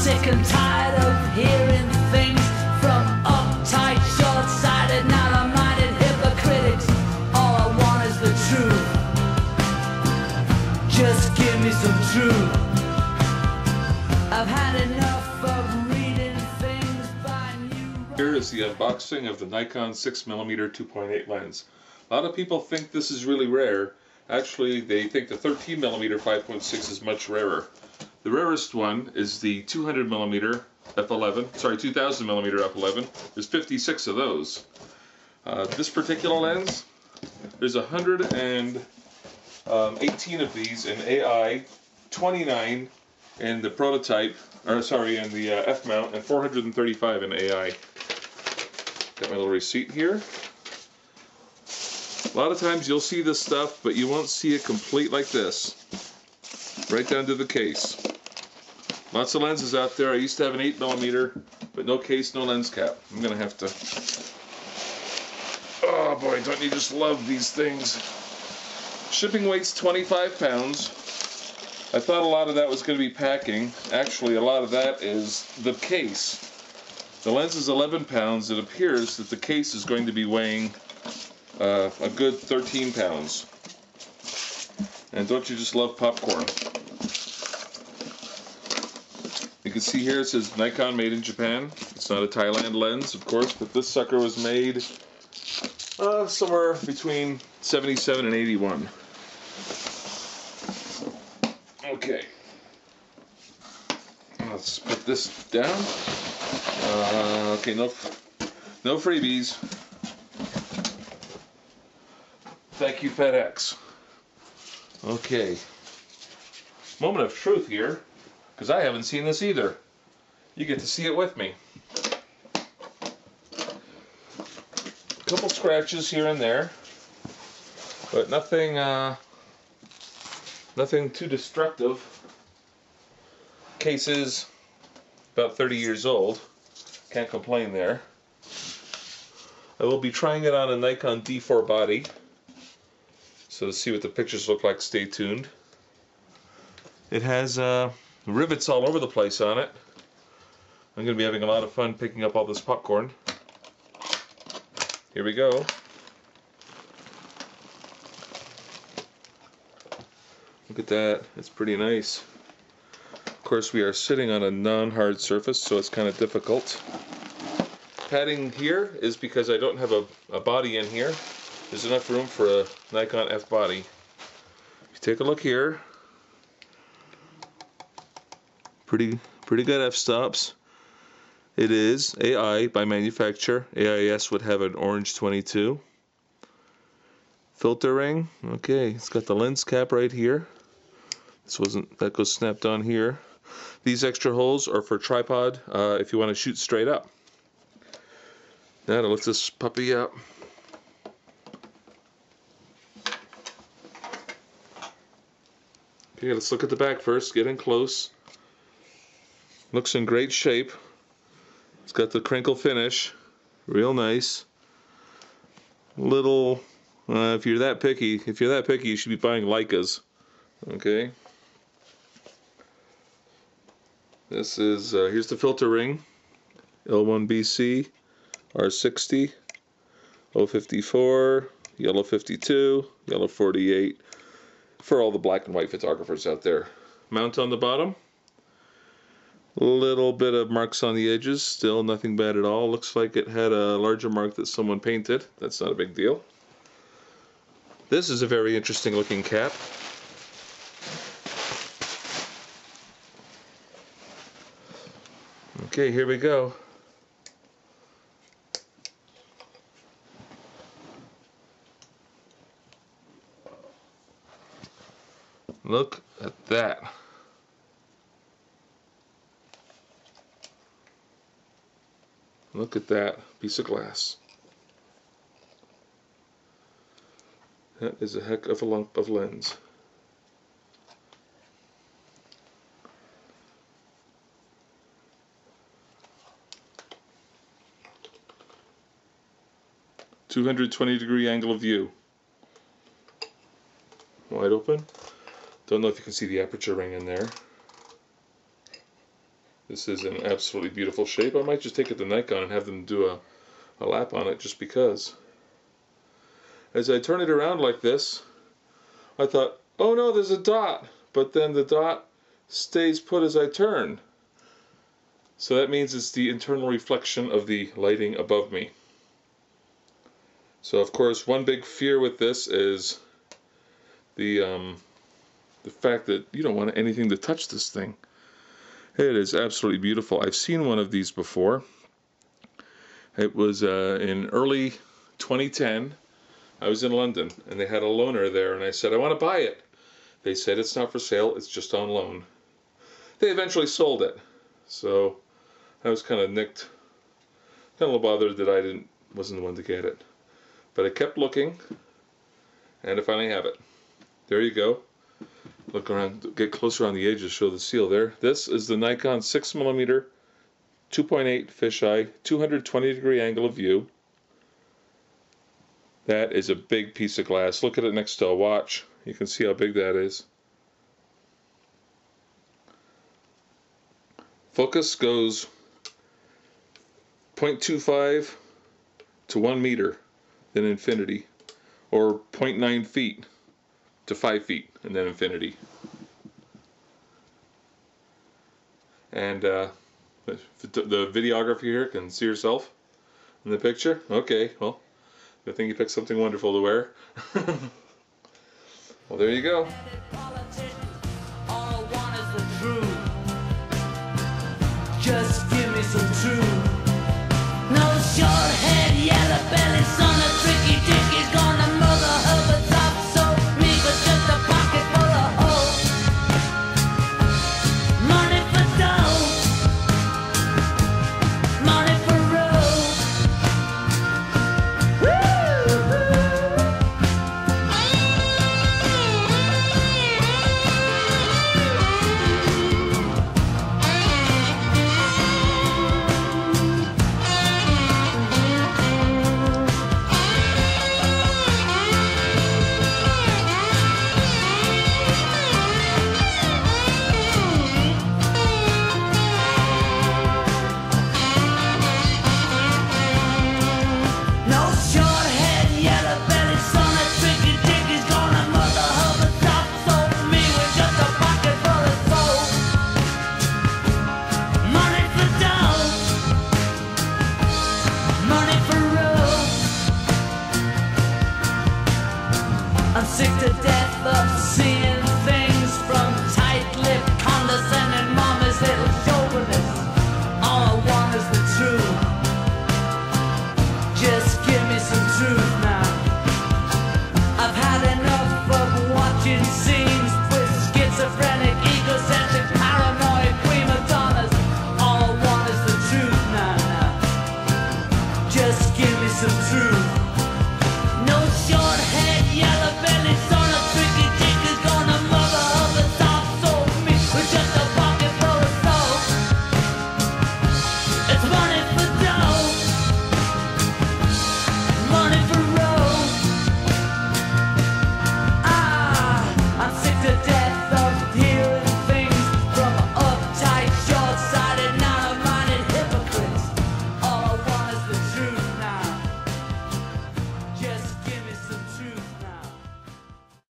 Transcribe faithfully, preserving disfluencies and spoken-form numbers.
sick and tired of hearing things from uptight, short-sighted, narrow-minded hypocritics. All I want is the truth. Just give me some truth. I've had enough of reading things by new... Here is the unboxing of the Nikon six millimeter two point eight lens. A lot of people think this is really rare. Actually, they think the thirteen millimeter five point six is much rarer. The rarest one is the two hundred millimeter f eleven, sorry, two thousand millimeter f eleven. There's fifty-six of those. Uh, this particular lens, there's one hundred eighteen of these in A I, twenty-nine in the prototype, or sorry, in the uh, F mount, and four hundred thirty-five in A I. Got my little receipt here. A lot of times you'll see this stuff, but you won't see it complete like this. Right down to the case. Lots of lenses out there. I used to have an eight millimeter, but no case, no lens cap. I'm gonna have to... Oh boy, don't you just love these things? Shipping weight's twenty-five pounds. I thought a lot of that was going to be packing. Actually, a lot of that is the case. The lens is eleven pounds. It appears that the case is going to be weighing uh, a good thirteen pounds. And don't you just love popcorn? You can see here it says Nikon made in Japan. It's not a Thailand lens, of course, but this sucker was made uh, somewhere between seventy-seven and eighty-one. Okay, let's put this down. Uh, okay, no, no freebies. Thank you, FedEx. Okay, moment of truth here, because I haven't seen this either. You get to see it with me. A couple scratches here and there, but nothing. Uh, Nothing too destructive. Case is about thirty years old. Can't complain there. I will be trying it on a Nikon D four body. So to see what the pictures look like, stay tuned. It has uh, rivets all over the place on it. I'm going to be having a lot of fun picking up all this popcorn. Here we go. Look at that, it's pretty nice. Of course, we are sitting on a non-hard surface, so it's kind of difficult. Padding here is because I don't have a, a body in here. There's enough room for a Nikon F body. If you take a look here, pretty pretty good f-stops. It is A I by manufacturer. A I S would have an orange twenty-two. Filter ring, okay, it's got the lens cap right here. This wasn't, that goes snapped on here. These extra holes are for tripod uh, if you want to shoot straight up. Now to lift this puppy up. Okay, let's look at the back first, get in close. Looks in great shape. It's got the crinkle finish, real nice. Little, uh, if you're that picky, if you're that picky, you should be buying Leicas. Okay. This is, uh, here's the filter ring. L one B C, R sixty, O fifty-four, yellow fifty-two, yellow forty-eight, for all the black and white photographers out there. Mount on the bottom. Little bit of marks on the edges, still nothing bad at all. Looks like it had a larger mark that someone painted. That's not a big deal. This is a very interesting looking cap. Okay, here we go. Look at that. Look at that piece of glass. That is a heck of a lump of lens. two hundred twenty degree angle of view. Wide open. Don't know if you can see the aperture ring in there. This This is in absolutely beautiful shape. I might just take it to Nikon and have them do a, a lap on it just because. As I turn it around like this, I thought, oh no, there's a dot. But then the dot stays put as I turn. So that means it's the internal reflection of the lighting above me. So of course, one big fear with this is the um, the fact that you don't want anything to touch this thing. It is absolutely beautiful. I've seen one of these before. It was uh, in early twenty ten. I was in London and they had a loaner there, and I said, I want to buy it. They said it's not for sale, it's just on loan. They eventually sold it. So I was kind of nicked, kind of a little bothered that I didn't wasn't the one to get it. But I kept looking, and I finally have it. There you go. Look around, get closer on the edges, show the seal there. This is the Nikon six millimeter two point eight fisheye, two hundred twenty degree angle of view. That is a big piece of glass. Look at it next to a watch. You can see how big that is. Focus goes zero point two five to one meter, then infinity, or zero point nine feet to five feet, and then infinity. And uh, the videographer here can see herself in the picture. Okay, well, good thing you picked something wonderful to wear. Well, there you go. Just give me some truth. No short head, yellow belly, son of tricky dick is gonna mother her but top so me but just a pocket full of hope. Money for dough, money for road. I'm sick to death of seeing things from tight-lipped, condescending mama's little chauvinists. All I want is the truth. Just give me some truth now. I've had enough of watching scenes with schizophrenic, egocentric, paranoid prima donnas. All I want is the truth now, now. Just give me some truth. No short head, yellow belly, son of tricky dick is gonna mother of the top soul me with just a pocket full of soul. It's money for dough, money for road. Ah, I'm sick to death.